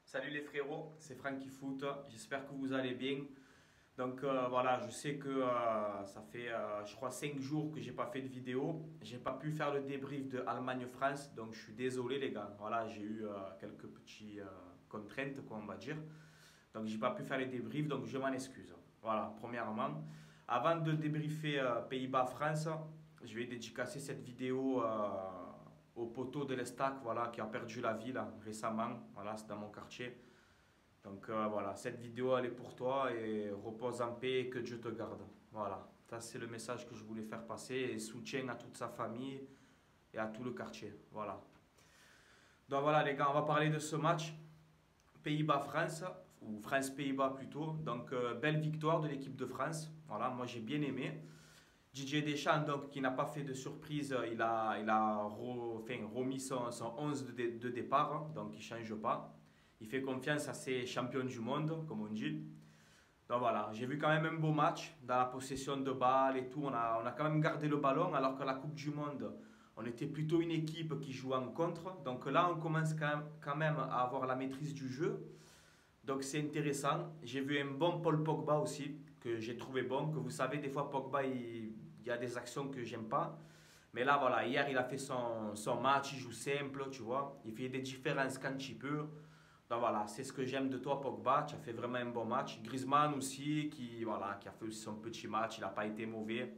Salut les frérots, c'est Franky Foot, j'espère que vous allez bien. Donc voilà, je sais que ça fait je crois 5 jours que j'ai pas fait de vidéo. J'ai pas pu faire le débrief de Allemagne-France, donc je suis désolé les gars. Voilà, j'ai eu quelques petits contraintes, quoi, on va dire. Donc j'ai pas pu faire les débriefs, donc je m'en excuse. Voilà, premièrement. Avant de débriefer Pays-Bas-France, je vais dédicacer cette vidéo au poteau de l'Estac, voilà, qui a perdu la vie là, récemment. Voilà, c'est dans mon quartier. Donc voilà, cette vidéo elle est pour toi et repose en paix et que Dieu te garde. Voilà, ça c'est le message que je voulais faire passer et soutien à toute sa famille et à tout le quartier. Voilà. Donc voilà les gars, on va parler de ce match Pays-Bas-France ou France-Pays-Bas plutôt. Donc belle victoire de l'équipe de France. Voilà, moi j'ai bien aimé. Didier Deschamps, donc, qui n'a pas fait de surprise, enfin, remis son 11 de départ, hein, donc il ne change pas. Il fait confiance à ses champions du monde, comme on dit. Donc voilà, j'ai vu quand même un beau match dans la possession de balles et tout. On a quand même gardé le ballon, alors que la Coupe du Monde, on était plutôt une équipe qui jouait en contre. Donc là, on commence quand même à avoir la maîtrise du jeu. Donc c'est intéressant. J'ai vu un bon Paul Pogba aussi, que j'ai trouvé bon. Que vous savez, des fois, Pogba, il y a des actions que j'aime pas. Mais là, voilà, hier, il a fait son match, il joue simple, tu vois. Il fait des différences quand il peut. Donc voilà, c'est ce que j'aime de toi, Pogba. Tu as fait vraiment un bon match. Griezmann aussi, qui a fait aussi son petit match, il n'a pas été mauvais.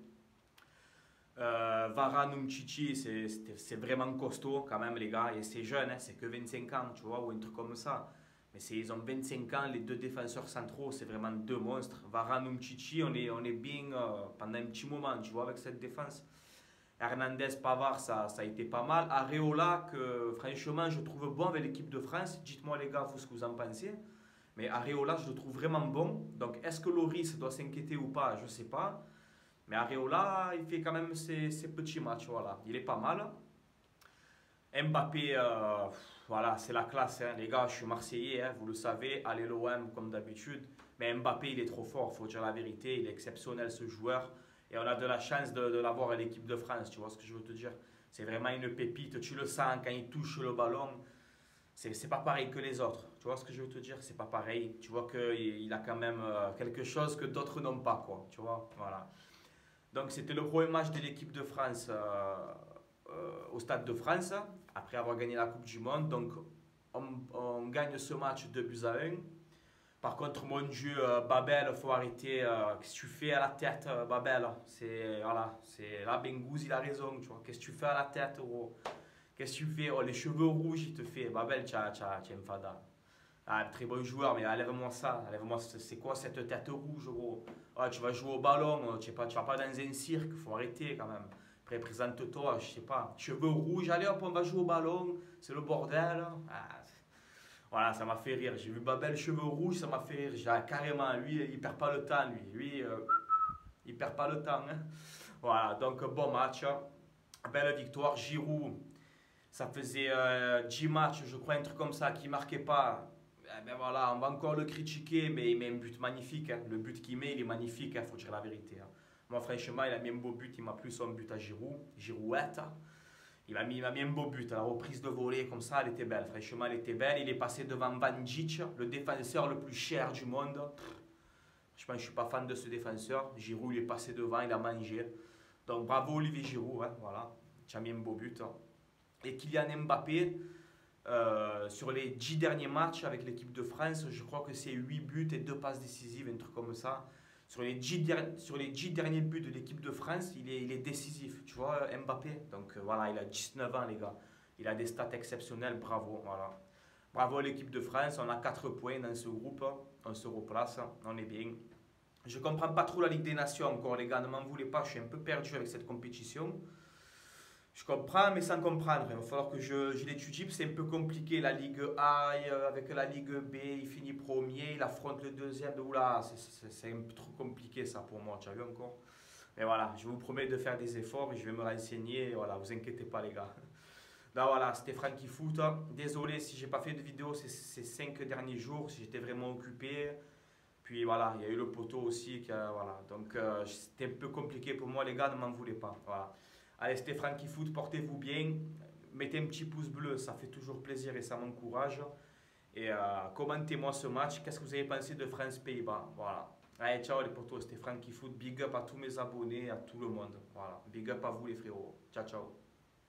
Varane Umtiti, c'est vraiment costaud quand même, les gars. Et c'est jeune, hein, c'est que 25 ans, tu vois, ou un truc comme ça. Mais ils ont 25 ans, les deux défenseurs centraux, c'est vraiment deux monstres. Varane Umtiti, on est bien pendant un petit moment, tu vois, avec cette défense. Hernandez, Pavard, ça a été pas mal. Areola, que franchement, je trouve bon avec l'équipe de France. Dites-moi, les gars, ce que vous en pensez. Mais Areola, je le trouve vraiment bon. Donc, est-ce que Loris doit s'inquiéter ou pas? Je ne sais pas. Mais Areola, il fait quand même ses petits matchs. Voilà. Il est pas mal. Mbappé, voilà, c'est la classe. Hein. Les gars, je suis Marseillais, hein, vous le savez. Allez l'OM comme d'habitude. Mais Mbappé, il est trop fort, il faut dire la vérité. Il est exceptionnel ce joueur. Et on a de la chance de l'avoir à l'équipe de France, tu vois ce que je veux te dire. C'est vraiment une pépite, tu le sens quand il touche le ballon. C'est pas pareil que les autres, tu vois ce que je veux te dire. C'est pas pareil. Tu vois qu'il a quand même quelque chose que d'autres n'ont pas, quoi. Tu vois, voilà. Donc c'était le premier match de l'équipe de France au Stade de France, après avoir gagné la Coupe du Monde. Donc on gagne ce match 2 buts à 1. Par contre, mon Dieu, Babel, il faut arrêter. Qu'est-ce que tu fais à la tête, Babel? C'est là, Bengouz, il a raison, tu vois. Qu'est-ce que tu fais à la tête, gros? Qu'est-ce que tu fais? Oh, les cheveux rouges, il te fait. Babel, tu as un fada. Ah, très bon joueur, mais enlève-moi ça. Enlève-moi, c'est quoi cette tête rouge, gros? Oh, tu vas jouer au ballon, tu vas pas dans un cirque, faut arrêter quand même. Après, présente-toi, je sais pas. Cheveux rouges, allez hop, on va jouer au ballon, c'est le bordel. Ah, voilà, ça m'a fait rire. J'ai vu Babel, cheveux rouges, ça m'a fait rire. Carrément, lui, il perd pas le temps, lui. Il perd pas le temps. Hein. Voilà, donc bon match. Belle victoire. Giroud, ça faisait 10 matchs, je crois, un truc comme ça, qui marquait pas. Eh ben voilà, on va encore le critiquer, mais il met un but magnifique. Hein. Le but qu'il met, il est magnifique, il faut dire la vérité. Hein. Moi, franchement, il a mis un beau but. Il m'a plu son but à Giroud. Girouette. Il m'a mis un beau but. La reprise de volée, comme ça, elle était belle. Franchement, elle était belle. Il est passé devant Van Dijk, le défenseur le plus cher du monde. Franchement, je ne suis pas fan de ce défenseur. Giroud, il est passé devant, il a mangé. Donc, bravo Olivier Giroud. Hein, voilà. Tu as mis un beau but. Hein. Et Kylian Mbappé, sur les 10 derniers matchs avec l'équipe de France, je crois que c'est 8 buts et 2 passes décisives, un truc comme ça. Sur les 10 derniers buts de l'équipe de France, il est décisif, tu vois, Mbappé. Donc voilà, il a 19 ans, les gars. Il a des stats exceptionnelles, bravo. Voilà. Bravo à l'équipe de France, on a 4 points dans ce groupe, on se replace, on est bien. Je ne comprends pas trop la Ligue des Nations encore, les gars, ne m'en voulez pas, je suis un peu perdu avec cette compétition. Je comprends, mais sans comprendre. Il va falloir que je l'étudie. C'est un peu compliqué. La Ligue A avec la Ligue B, il finit premier, il affronte le deuxième. Oula, c'est un peu trop compliqué ça pour moi. Tu as vu encore? Mais voilà, je vous promets de faire des efforts et je vais me renseigner. Voilà, vous inquiétez pas, les gars. Là, voilà, c'était Franky Foot. Désolé si j'ai pas fait de vidéo ces 5 derniers jours, si j'étais vraiment occupé. Puis voilà, il y a eu le poteau aussi. Voilà. Donc, c'était un peu compliqué pour moi, les gars, ne m'en voulez pas. Voilà. Allez, c'était Franky Foot, portez-vous bien. Mettez un petit pouce bleu, ça fait toujours plaisir et ça m'encourage. Et commentez-moi ce match. Qu'est-ce que vous avez pensé de France-Pays-Bas? Voilà. Allez, ciao les potos, c'était Francky Foot. Big up à tous mes abonnés, à tout le monde. Voilà. Big up à vous les frérots. Ciao, ciao.